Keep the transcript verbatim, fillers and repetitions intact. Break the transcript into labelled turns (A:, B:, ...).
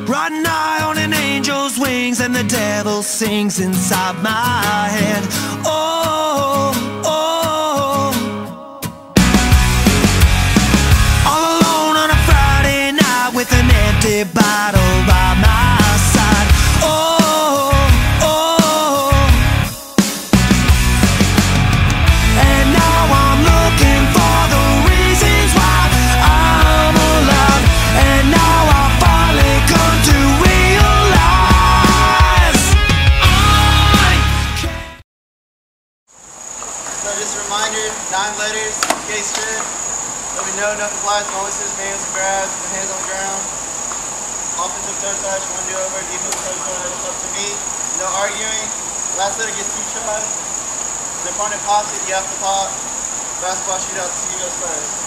A: Riding high on an angel's wings, and the devil sings inside my head. Oh, oh. All alone on a Friday night with an empty bottle by my side. Oh, oh. And now I'm looking for the reasons why I'm alive. And now I finally come to realize I can't.
B: So just a reminder, nine letters, S K A T E S H E D. Let me know, nothing flies, bonuses, hands and grabs, and hands on the ground. Offensive toe touch, one do over, defensive toe touch, up to me. No arguing. Last letter gets two tries. The opponent pops it, you have to pop. Basketball shootout, see who goes first.